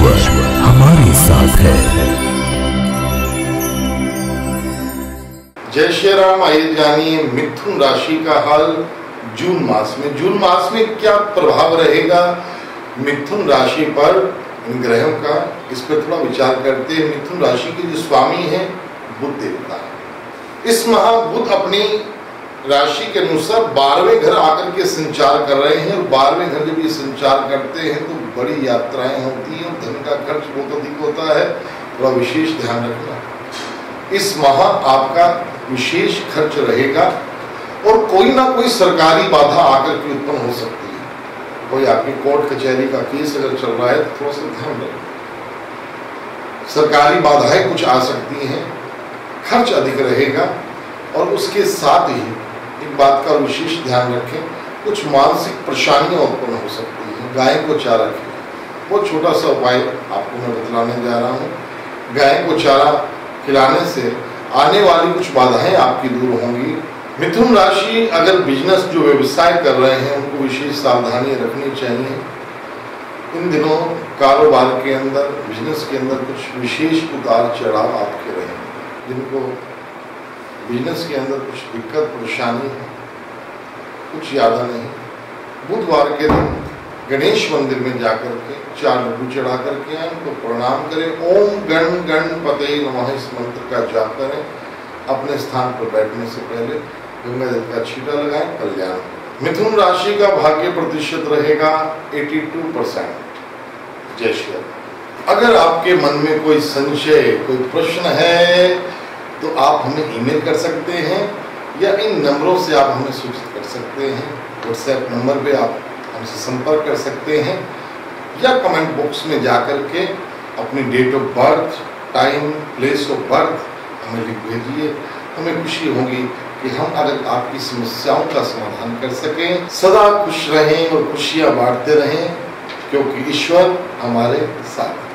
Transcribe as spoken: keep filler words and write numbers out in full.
ईश्वर हमारे साथ है। जय श्री राम। आइए जानिए मिथुन राशि का हाल जून मास में। जून मास में क्या प्रभाव रहेगा मिथुन राशि पर इन ग्रहों का, इस पर थोड़ा विचार करते हैं। मिथुन राशि के जो स्वामी हैं बुध देवता। इस माह बुध अपनी राशि के अनुसार बारहवें घर आकर के संचार कर रहे हैं, और बारहवें घर जब ये संचार करते हैं तो बड़ी यात्राएं होती हैं, धन का खर्च बहुत अधिक होता है, थोड़ा विशेष ध्यान रखना। इस माह आपका विशेष खर्च रहेगा, और कोई ना कोई सरकारी बाधा आकर के उत्पन्न हो सकती है। कोई आपकी कोर्ट कचहरी का केस अगर चल रहा है तो थोड़ा सा ध्यान रखें। सरकारी बाधाएं कुछ आ सकती हैं, खर्च अधिक रहेगा, और उसके साथ ही एक बात का विशेष ध्यान रखें, कुछ मानसिक परेशानियां उत्पन्न हो सकती हैं। गाय को चारा खिलाएं, बहुत छोटा सा उपाय आपको मैं बतलाने जा रहा हूँ। गाय को चारा खिलाने से आने वाली कुछ बाधाएं आपकी दूर होंगी। मिथुन राशि अगर बिजनेस जो व्यवसाय कर रहे हैं उनको विशेष सावधानी रखनी चाहिए। इन दिनों कारोबार के अंदर, बिजनेस के अंदर कुछ विशेष उतार चढ़ाव आपके रहे, जिनको बिजनेस के अंदर कुछ दिक्कत परेशानी है, कुछ ज्यादा नहीं। बुधवार के दिन गणेश मंदिर में जाकर के चार लड्डू चढ़ा करके आए, उनको प्रणाम करें। ओम गण गणपते नमः इस मंत्र का जाप करें। अपने स्थान पर बैठने से पहले गंगा जल का छींटा लगाएं, कल्याण। मिथुन राशि का भाग्य प्रतिशत रहेगा बयासी परसेंट। जय श्री राम। अगर आपके मन में कोई संशय, कोई प्रश्न है तो आप हमें ईमेल कर सकते हैं, या इन नंबरों से आप हमें सूचित कर सकते हैं। व्हाट्सएप नंबर पे आप हमसे संपर्क कर सकते हैं, या कमेंट बॉक्स में जाकर के अपनी date of birth, time, place of birth हमें लिख भेजिए। हमें खुशी होगी कि हम अगर आपकी समस्याओं का समाधान कर सकें। सदा खुश रहें और खुशियां बांटते रहें, क्योंकि ईश्वर हमारे साथ है।